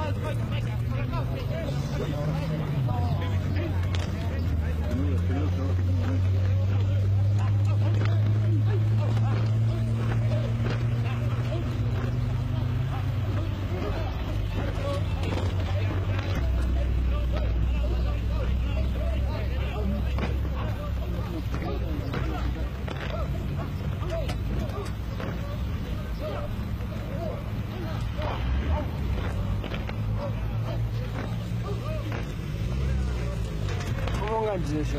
Eso.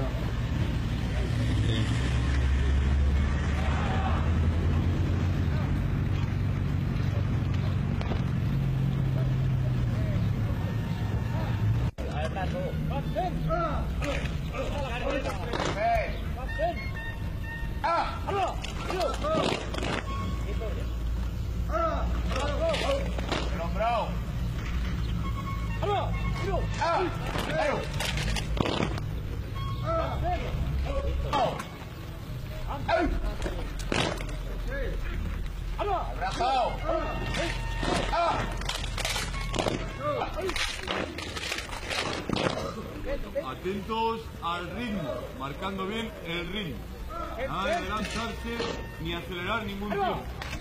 Atentos al ritmo, marcando bien el ritmo. Nada de adelantarse ni acelerar ningún tiempo.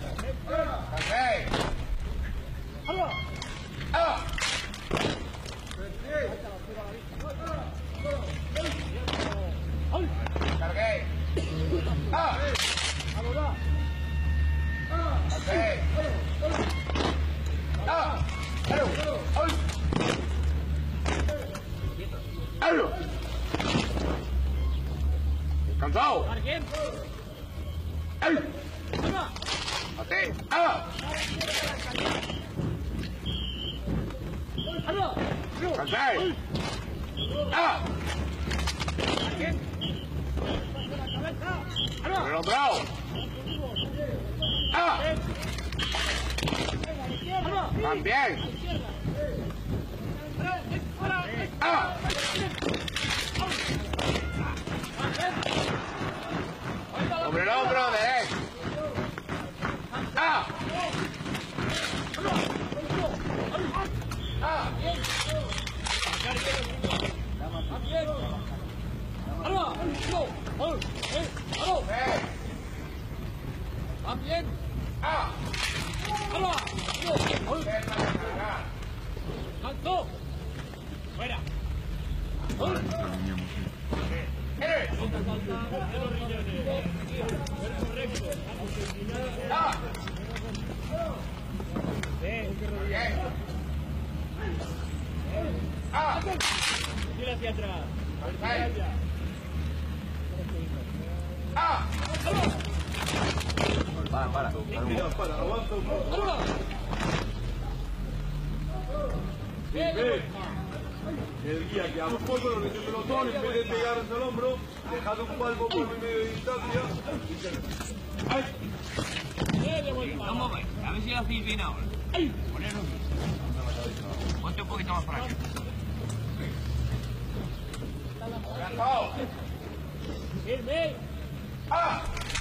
¡Cansado! ¡Ay! ¡Mate! ¡Ah! ¡Cansado! ¡Ah! ¡Relombrado! ¡Ah! ¡También! ¡Ah! ¡Sobre el hombro derecho! ¡Ah! ¡Ah! ¡También! ¡Ah! ¡Alto! ¡Fuera! Tira hacia atrás. Para, aguanta un poco. El guía que a un poco lo metió el pelotón, en vez de pegarse al hombro, dejado un palmo por medio de distancia. No mováis, a ver si lo hacéis bien ahora. Poneros bien. Ponte un poquito más para aquí. ¡Firme! ¡Ah!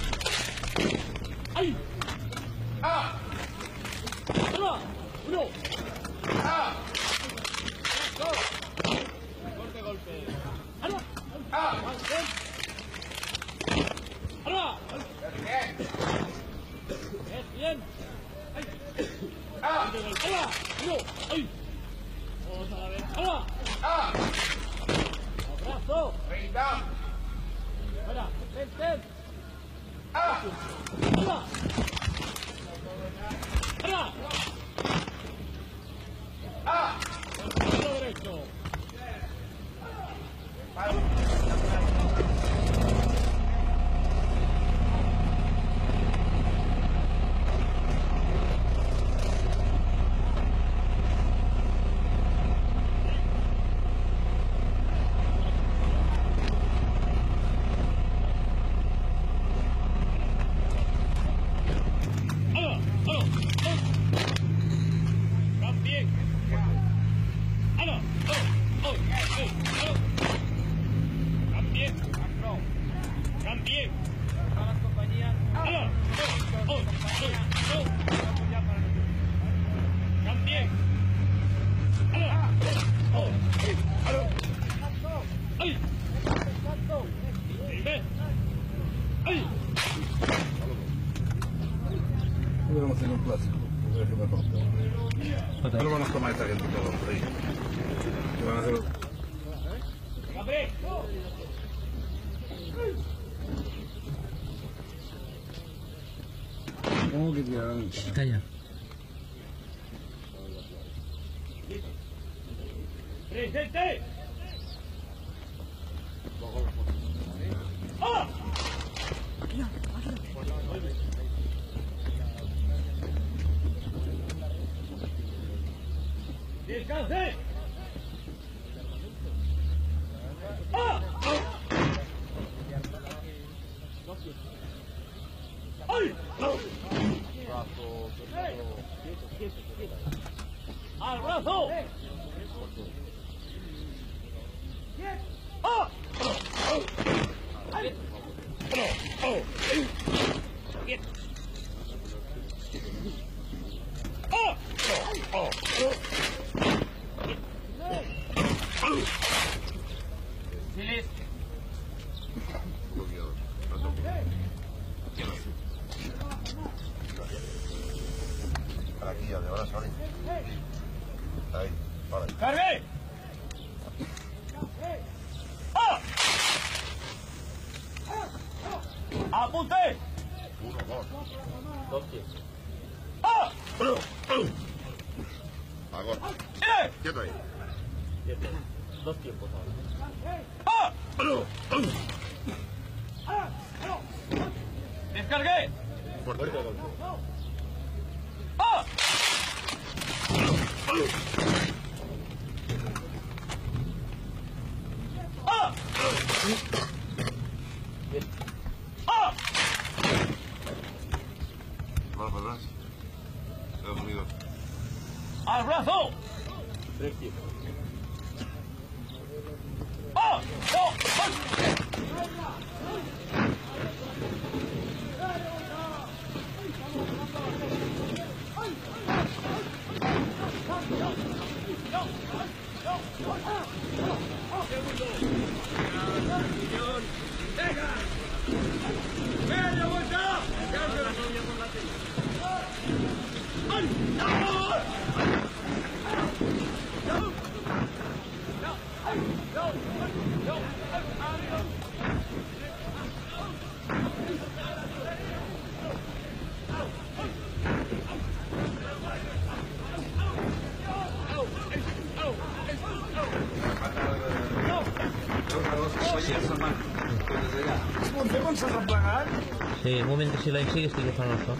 ¡Ay! ¡Ah! ¡Uno! ¡Uno! ¡Ah! ¡Corte golpe! ¡Arriba! ¡Ah! ¡Arriba! ¡Bien! ¡Es bien! ¡Ah! ¡Arriba! ¡Uno! ¡Ay! Vamos a la vez. ¡Arriba! ¡Ah! ¡Abrazo! ¡Rinda! ¡Fuera! ¡Ten! ¡Ah! ¡Arriba! ¡Arriba! ¡Ah! ¡Con derecho! ¡Arriba! ¡Arriba! clásico. No lo conozco más esta gente todos por ahí. Que van a hacer... ¿Cómo que tiraron? Calla. ¡Presente! ¡Ah! ¡Descanse! ¡Ah! ¡Ay! ¡Al brazo! ¡Ah! Aquí ya, de ahora sale. Ahí, vale. ¡Cargue! ¡Ah! ¡Apunte! 1, 2. 2 pies. ¡Ah! Ahora. Quieto ahí. 2 tiempos ahora. ¡Ah! ¡Descargué! Fuerte. ¡Ah! ¡Ah! ¡Ah! Vamos para atrás. Estados Unidos. ¡Al brazo! 3 pies. ¡Ah! ¡No! Sí, un moment de silenci que estic agafant el so.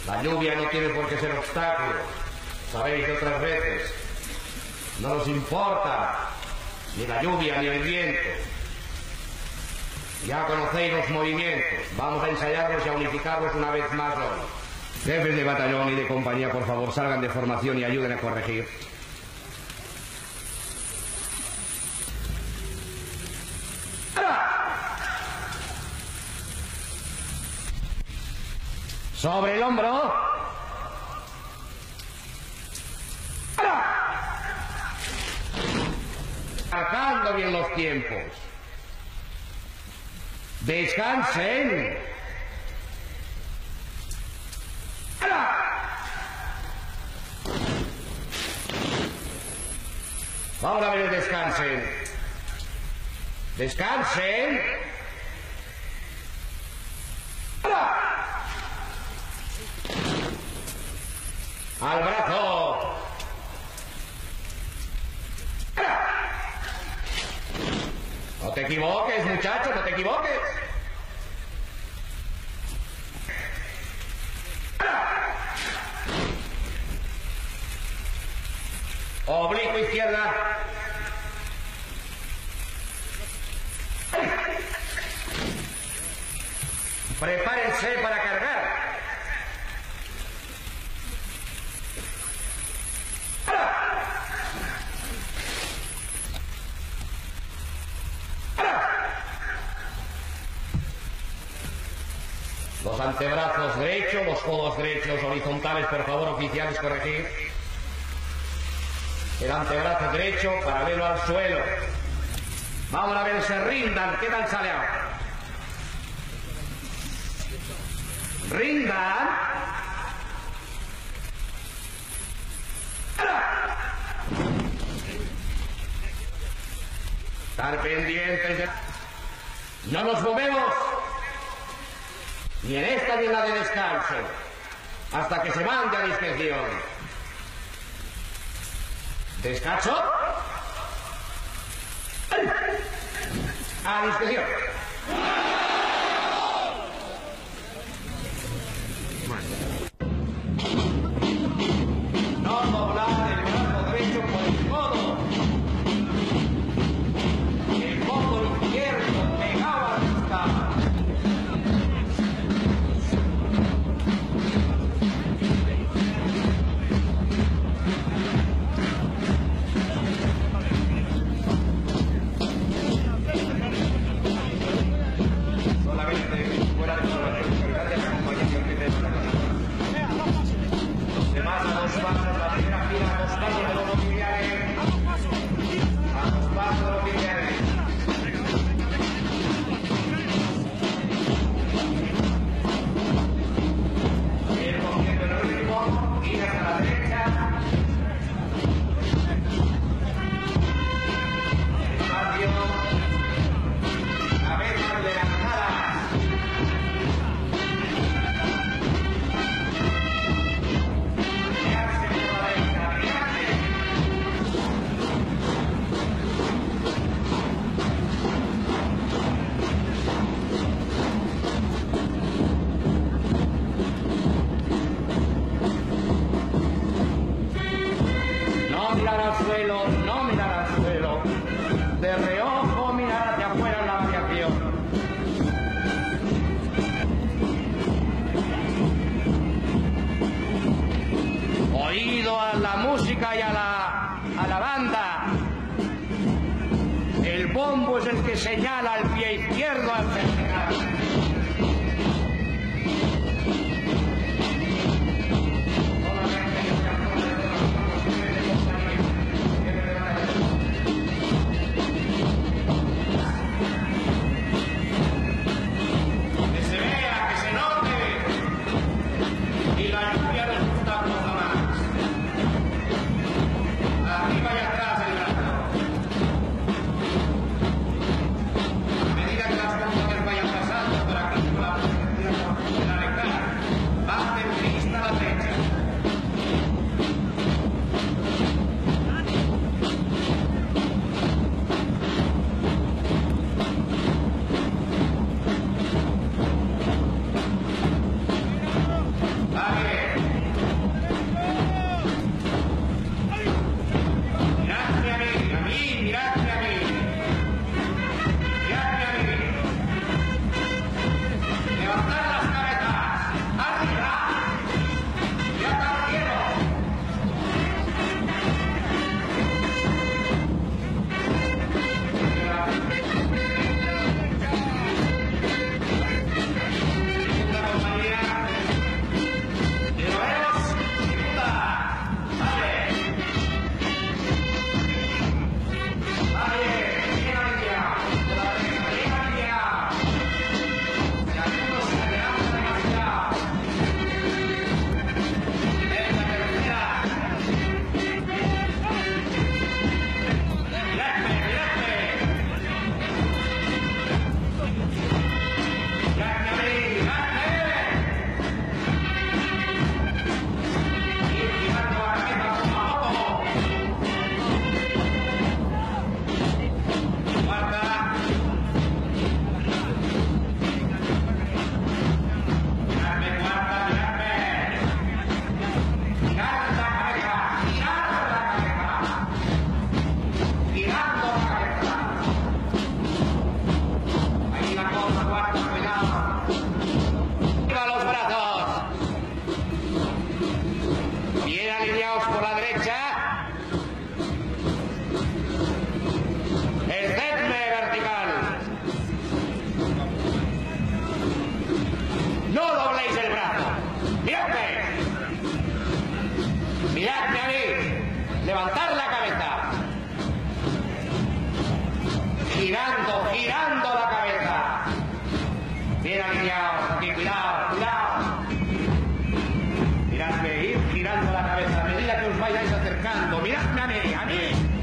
La lluvia no tiene por qué ser obstáculo. Sabéis que otras veces no nos importa ni la lluvia ni el viento. Ya conocéis los movimientos. Vamos a ensayarlos y a unificarlos una vez más hoy. Jefes de batallón y de compañía, por favor, salgan de formación y ayuden a corregir. Sobre el hombro. Marcando bien los tiempos. Descansen. Vamos a ver, descansen. Descansen. Al brazo. No te equivoques, muchacho, no te equivoques. Oblicuo izquierda. Prepárense para cargar. Los antebrazos derechos, los codos derechos horizontales, por favor, oficiales, corregir. El antebrazo derecho paralelo al suelo. Vamos a ver, se rindan. ¿Qué tal sale ahora? Rindan. Estar pendientes de... No nos movemos. Ni en esta ni en la de descanso. Hasta que se mande a la inspección. Descanso. A la inspección. No doblar el brazo derecho por el codo. El codo izquierdo pegado a la vista. No mirar al suelo, de reojo mirar hacia afuera en la variación. Oído a la música y a la banda. El bombo es el que señala al pie izquierdo al terminar. A medida que las compañías derecha. Extendme vertical. No dobléis el brazo. Miradme. Miradme a mí. Levantad la cabeza. Girando, girando la cabeza. Bien alineados aquí, cuidado, cuidado. Miradme, ir girando la cabeza a medida que os vayáis acercando. Miradme a mí, a mí.